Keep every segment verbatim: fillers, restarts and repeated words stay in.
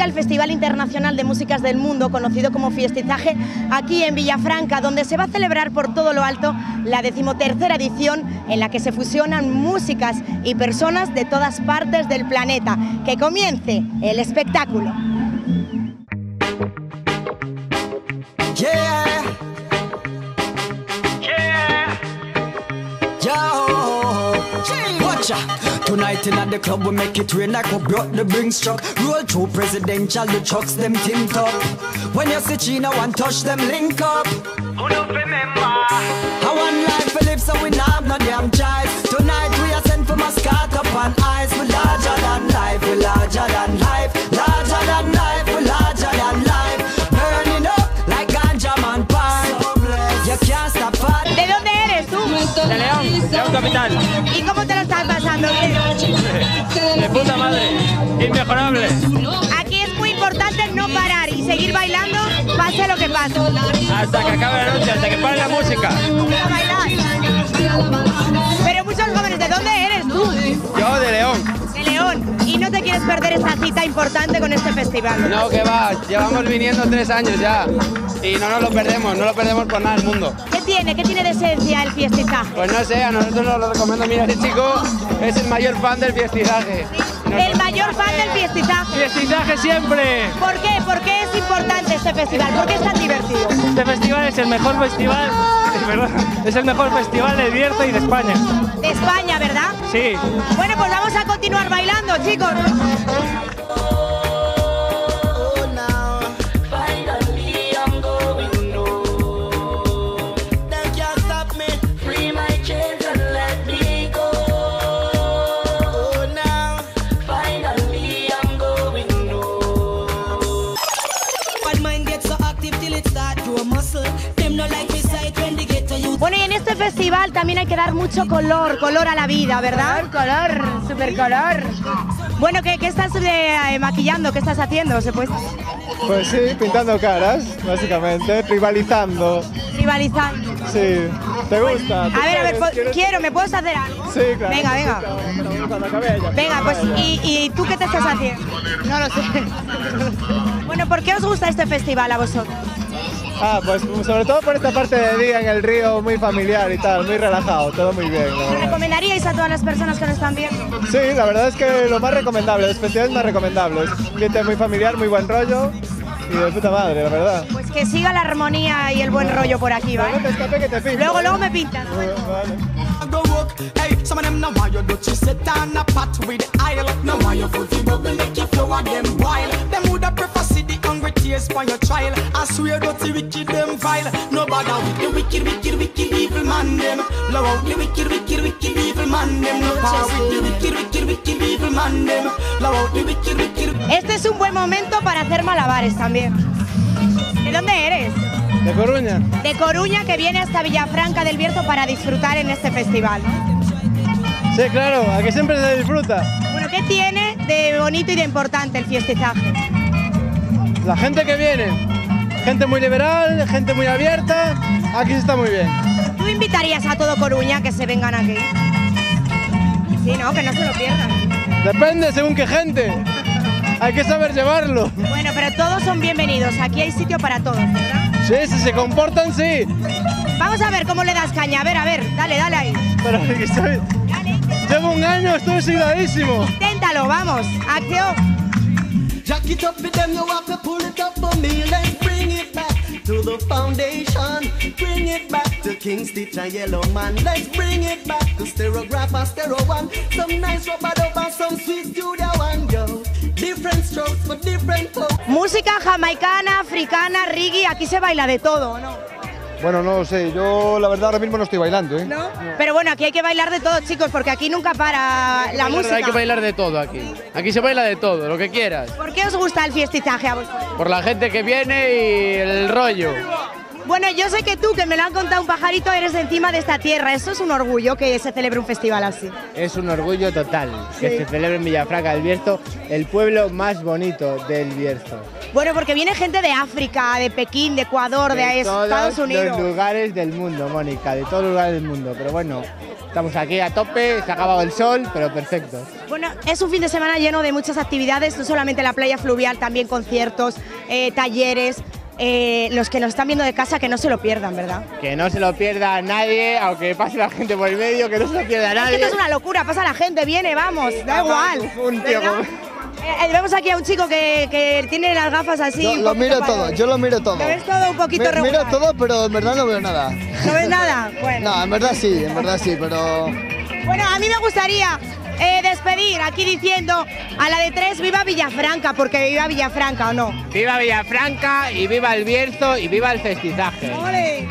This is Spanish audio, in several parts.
arranca el Festival Internacional de Músicas del Mundo, conocido como Fiestizaje, aquí en Villafranca, donde se va a celebrar por todo lo alto la decimotercera edición en la que se fusionan músicas y personas de todas partes del planeta. ¡Que comience el espectáculo! Yeah. Yeah. Yo. Watcha. Tonight in the club we make it rain like a brought the bring struck. Roll through presidential, the trucks them tint up. When you see China one touch them link up. Who don't remember? I want life to live so we not have no damn choice. Tonight we are sent for Muscat up on ice. We larger than life, we larger than life. Larger than life, we larger than life. Burning up like ganja man pine. You can't stop fight. ¿De dónde eres tú? De León, León capital. ¿Y cómo te lo estás pasando? ¿Bien? De puta madre, inmejorable. Aquí es muy importante no parar y seguir bailando, pase lo que pase. Hasta que acabe la noche, hasta que pare la música. A bailar. Pero muchos jóvenes, ¿de dónde eres tú? Yo de León. De León. ¿Y no te quieres perder esta cita importante con este festival? No, que va, llevamos viniendo tres años ya. Y no nos lo perdemos, no lo perdemos por nada del mundo. ¿Qué tiene? ¿Qué tiene de esencia el fiestizaje? Pues no sé, a nosotros nos lo recomiendo. Mira, este chico es el mayor fan del fiestizaje. El mayor fan del fiestizaje. Fiestizaje siempre. ¿Por qué? ¿Por qué es importante este festival? ¿Por qué es tan divertido? Este festival es el mejor festival, es, verdad, es el mejor festival de Bierzo y de España. De España, ¿verdad? Sí. Bueno, pues vamos a continuar bailando, chicos. Bueno, y en este festival también hay que dar mucho color, color a la vida, ¿verdad? Color, color, super color. Bueno, ¿qué, qué estás eh, maquillando? ¿Qué estás haciendo? ¿Se puede? Pues sí, pintando caras, básicamente, rivalizando. Rivalizando. Sí, ¿te gusta? A ver, a ver, ¿Quieres? quiero, ¿me puedes hacer algo? Sí, claro. Venga, venga. Venga, pues, ¿y, ¿y tú qué te estás haciendo? No lo sé. Bueno, ¿por qué os gusta este festival a vosotros? Ah, pues sobre todo por esta parte de día en el río, muy familiar y tal, muy relajado, todo muy bien. ¿Lo recomendaríais a todas las personas que nos están viendo? Sí, la verdad es que lo más recomendable, los festivales más recomendables. Gente muy familiar, muy buen rollo y de puta madre, la verdad. Pues que siga la armonía y el buen rollo por aquí, ¿vale? No te escape que te pinto. Luego, luego me pintan. Vale. Hey, some of them know why you do you sit on a pot with the aisle. Know why you put the bubble make you flow and them boil. Them woulda prefer see the hungry tears for your child. I swear dirty wicked them vile. No bother with the wicked, wicked, wicked evil man them. Love out the wicked, wicked, wicked evil man them. No power with the wicked, wicked, wicked evil man them. Love out the wicked, wicked. Este es un buen momento para hacer malabares también. ¿De dónde eres? ¿De Coruña? De Coruña, que viene hasta Villafranca del Bierzo para disfrutar en este festival. Sí, claro, aquí siempre se disfruta. Bueno, ¿qué tiene de bonito y de importante el fiestizaje? La gente que viene, gente muy liberal, gente muy abierta, aquí está muy bien. ¿Tú invitarías a todo Coruña que se vengan aquí? Sí, no, que no se lo pierdan. Depende según qué gente, hay que saber llevarlo. Bueno, pero todos son bienvenidos, aquí hay sitio para todos, ¿verdad? Sí, si se comportan, sí. Vamos a ver cómo le das caña, a ver, a ver, dale, dale ahí. Pero que estoy... Dale. Llevo un año, estoy oxidadísimo. Inténtalo, vamos, acción. Jack it up with them, you have to pull it up for me. Let's bring it back to the foundation. Bring it back to King Stitch and Yellow Man. Let's bring it back to Stereograph and Stereo One. Some nice rubber dub and some sweet studio one, yo. Different strokes for different folks. Música jamaicana, africana, reggae, aquí se baila de todo, ¿no? Bueno, no lo sé, yo la verdad ahora mismo no estoy bailando, ¿eh? ¿No? Pero bueno, aquí hay que bailar de todo, chicos, porque aquí nunca para la música. Hay que bailar de todo aquí. Aquí se baila de todo, lo que quieras. ¿Por qué os gusta el fiestizaje a vosotros? Por la gente que viene y el rollo. Bueno, yo sé que tú, que me lo han contado un pajarito, eres de encima de esta tierra. Eso es un orgullo que se celebre un festival así. Es un orgullo total que Sí. se celebre en Villafranca del Bierzo, el pueblo más bonito del Bierzo. Bueno, porque viene gente de África, de Pekín, de Ecuador, de, Estados todos Unidos. los lugares del mundo, Mónica, de todos los lugares del mundo. Pero bueno, estamos aquí a tope, se ha acabado el sol, pero perfecto. Bueno, es un fin de semana lleno de muchas actividades, no solamente la playa fluvial, también conciertos, eh, talleres. Eh, los que nos están viendo de casa, que no se lo pierdan, ¿verdad? Que no se lo pierda nadie, aunque pase la gente por el medio, que no se lo pierda Es que nadie. esto es una locura, pasa la gente, viene, vamos, da igual. Un tío ¿verdad? como- Eh, eh, vemos aquí a un chico que, que tiene las gafas así. Yo un lo poquito miro para- todo, yo lo miro todo. Lo ves todo un poquito Mi- regular. Miro todo, pero en verdad no veo nada. ¿No ves nada? Bueno. No, en verdad sí, en verdad sí, pero... Bueno, a mí me gustaría eh, despedir aquí diciendo a la de tres, viva Villafranca, porque viva Villafranca, ¿o no? Viva Villafranca y viva el Bierzo y viva el festizaje. ¡Ole!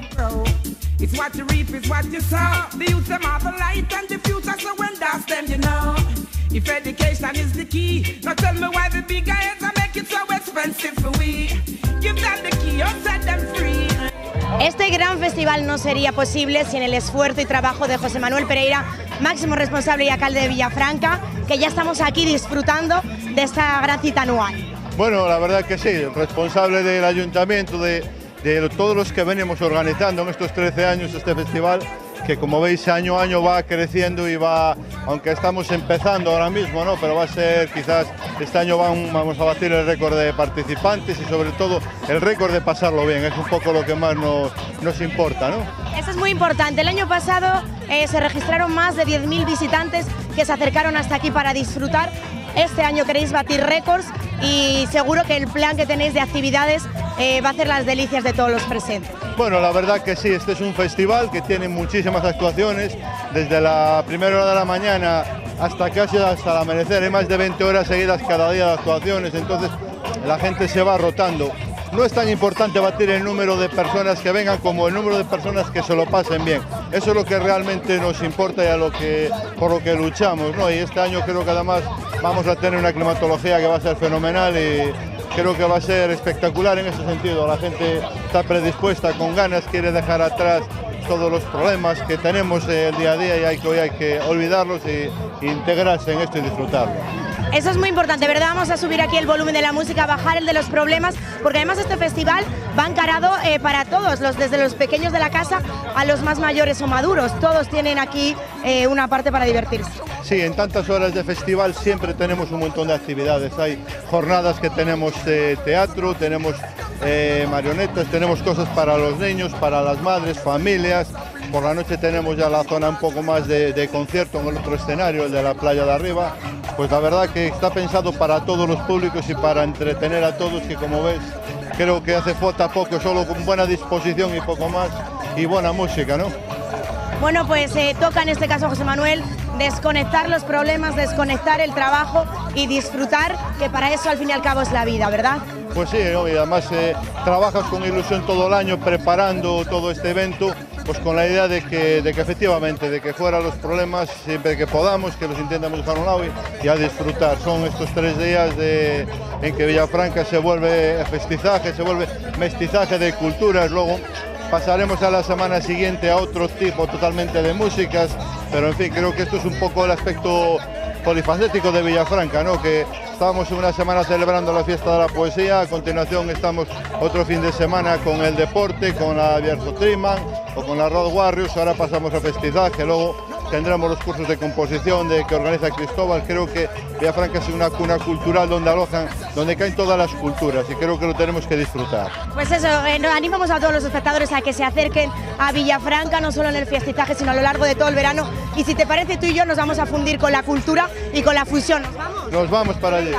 It's what you reap, it's what you sow. The youth them have the light and the future, so when that's them, you know. If education is the key, now tell me why the big guys are make it so expensive for we. Give them the key, or set them free. Este gran festival no sería posible sin el esfuerzo y trabajo de José Manuel Pereira, máximo responsable y alcalde de Villafranca, que ya estamos aquí disfrutando de esta gran cita anual. Bueno, la verdad que sí, responsable del ayuntamiento, de, de todos los que venimos organizando en estos trece años este festival, que como veis año a año va creciendo y va, aunque estamos empezando ahora mismo, ¿no? Pero va a ser quizás, este año van, vamos a batir el récord de participantes y sobre todo el récord de pasarlo bien, es un poco lo que más nos, nos importa, ¿no? Eso es muy importante. El año pasado eh, se registraron más de diez mil visitantes que se acercaron hasta aquí para disfrutar. Este año queréis batir récords y seguro que el plan que tenéis de actividades eh, va a hacer las delicias de todos los presentes. Bueno, la verdad que sí, este es un festival que tiene muchísimas actuaciones, desde la primera hora de la mañana hasta casi hasta el amanecer, hay más de veinte horas seguidas cada día de actuaciones, entonces la gente se va rotando. No es tan importante batir el número de personas que vengan como el número de personas que se lo pasen bien. Eso es lo que realmente nos importa y a lo que, por lo que luchamos, ¿no? Y este año creo que además vamos a tener una climatología que va a ser fenomenal y creo que va a ser espectacular en ese sentido. La gente está predispuesta, con ganas, quiere dejar atrás todos los problemas que tenemos el día a día y hay que, hoy hay que olvidarlos e integrarse en esto y disfrutarlo. Eso es muy importante, ¿verdad? Vamos a subir aquí el volumen de la música, bajar el de los problemas, porque además este festival va encarado eh, para todos, los, desde los pequeños de la casa a los más mayores o maduros. Todos tienen aquí eh, una parte para divertirse. Sí, en tantas horas de festival siempre tenemos un montón de actividades. Hay jornadas que tenemos eh, teatro, tenemos eh, marionetas, tenemos cosas para los niños, para las madres, familias. Por la noche tenemos ya la zona un poco más de, de concierto en el otro escenario, el de la playa de arriba. Pues la verdad que está pensado para todos los públicos y para entretener a todos, que como ves, creo que hace falta poco, solo con buena disposición y poco más, y buena música, ¿no? Bueno, pues eh, toca en este caso, José Manuel, desconectar los problemas, desconectar el trabajo y disfrutar, que para eso al fin y al cabo es la vida, ¿verdad? Pues sí, ¿no? Y además eh, trabajas con ilusión todo el año preparando todo este evento, pues con la idea de que, de que efectivamente, de que fuera los problemas siempre que podamos, que los intentamos dejar a un lado y, y a disfrutar. Son estos tres días de, en que Villafranca se vuelve festizaje, se vuelve mestizaje de culturas, luego pasaremos a la semana siguiente a otro tipo totalmente de músicas, pero en fin, creo que esto es un poco el aspecto polifacético de Villafranca, ¿no? Que estábamos una semana celebrando la fiesta de la poesía, a continuación estamos otro fin de semana con el deporte, con la Bierzo Triman o con la Road Warriors, ahora pasamos a festizaje, luego tendremos los cursos de composición de, que organiza Cristóbal. Creo que Villafranca es una cuna cultural donde alojan, donde caen todas las culturas y creo que lo tenemos que disfrutar. Pues eso, eh, nos animamos a todos los espectadores a que se acerquen a Villafranca, no solo en el fiestizaje, sino a lo largo de todo el verano. Y si te parece, tú y yo nos vamos a fundir con la cultura y con la fusión. ¿Nos vamos? Nos vamos para allí.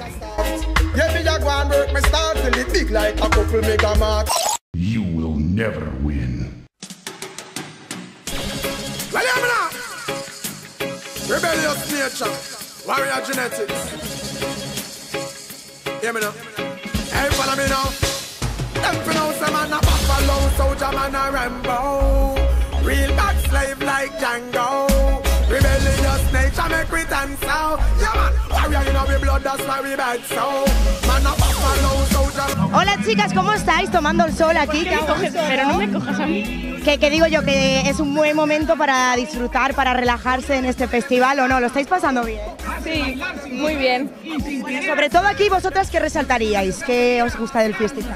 You will never win. Rebellious nature, warrior genetics. Hear me now. Hey, follow me now. Them pronounce a man a buffalo, soldier man a Rambo. Real bad slave like Django. Rebellious nature make we dance out. Yeah man, warrior Hola chicas, ¿cómo estáis? Tomando el sol aquí. ¿Qué me coges? Pero no me cojas a mí. Que, que digo yo que es un buen momento para disfrutar, para relajarse en este festival, ¿o no? ¿Lo estáis pasando bien? Sí, muy bien. Sobre todo aquí, ¿vosotras qué resaltaríais? ¿Qué os gusta del festival?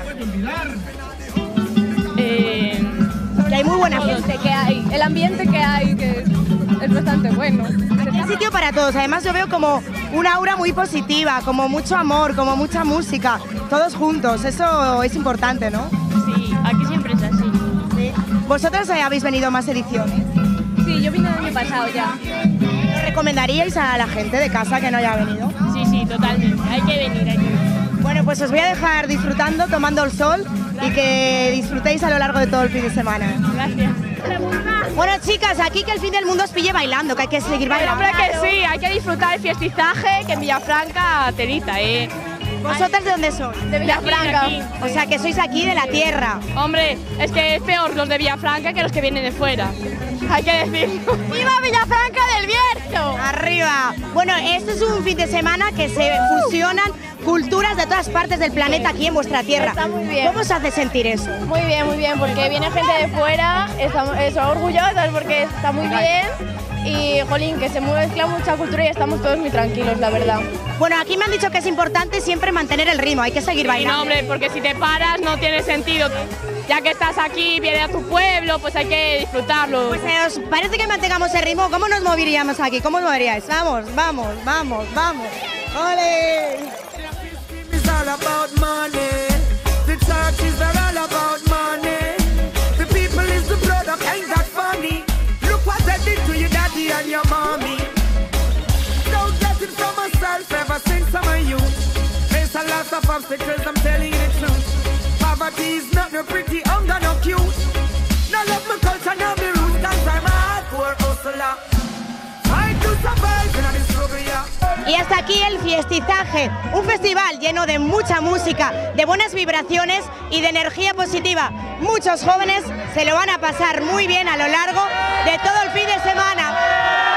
Eh, que hay muy buena gente. Que hay, el ambiente que hay, que es bastante bueno. Hay sitio para todos, además yo veo como una aura muy positiva, como mucho amor, como mucha música, todos juntos, eso es importante, ¿no? Sí, aquí siempre es así. ¿Sí? ¿Vosotras habéis venido a más ediciones? Sí, yo vine el año pasado ya. ¿Lo recomendaríais a la gente de casa que no haya venido? Sí, sí, totalmente, hay que venir aquí. Bueno, pues os voy a dejar disfrutando, tomando el sol y que disfrutéis a lo largo de todo el fin de semana. Gracias. Bueno, chicas, aquí que el fin del mundo os pille bailando, que hay que seguir bailando. Hombre, que sí, hay que disfrutar el fiestizaje, que en Villafranca, telita, ¿eh? ¿Vosotras de dónde sois? De Villafranca. Aquí, aquí. O sea, que sois aquí de la tierra. Hombre, es que es peor los de Villafranca que los que vienen de fuera. Hay que decirlo. ¡Viva Villafranca del Bierzo! ¡Arriba! Bueno, esto es un fin de semana que se fusionan culturas de todas partes del planeta aquí en vuestra tierra. Está muy bien. ¿Cómo os hace sentir eso? Muy bien, muy bien, porque viene gente de fuera, estamos son orgullosos porque está muy bien y, jolín, que se mezcla mucha cultura y estamos todos muy tranquilos, la verdad. Bueno, aquí me han dicho que es importante siempre mantener el ritmo, hay que seguir bailando. No, hombre, porque si te paras no tiene sentido. Ya que estás aquí, vienes a tu pueblo, pues hay que disfrutarlo. Pues eh, ¿os parece que mantengamos el ritmo? ¿Cómo nos moveríamos aquí? ¿Cómo os moveríais? Vamos, vamos, vamos, vamos. ¡Ole! It's all about money. The churches are all about money. The people is the product, ain't that funny? Look what I did to your daddy and your mommy. Don't get it from myself ever since I'm a youth. Face a lot of obstacles, I'm telling you the truth. Poverty is not no pretty, hunger no cute. No love my culture, no me roots, cause I'm a hardcore hustler. Fight to survive in this struggle, yeah. Y hasta aquí el fiestizaje, un festival lleno de mucha música, de buenas vibraciones y de energía positiva. Muchos jóvenes se lo van a pasar muy bien a lo largo de todo el fin de semana.